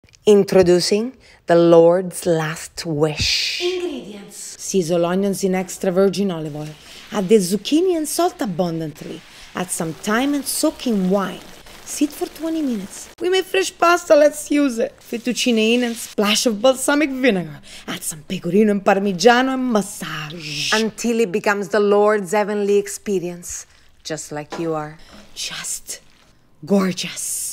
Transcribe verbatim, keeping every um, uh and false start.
Introducing the Lord's Last Wish. Ingredients: sizzle onions in extra virgin olive oil. Add the zucchini and salt abundantly. Add some thyme and soak in wine. Sit for twenty minutes. We made fresh pasta, let's use it. Fettuccine in and splash of balsamic vinegar. Add some pecorino and parmigiano and massage. Until it becomes the Lord's heavenly experience, just like you are. Just gorgeous.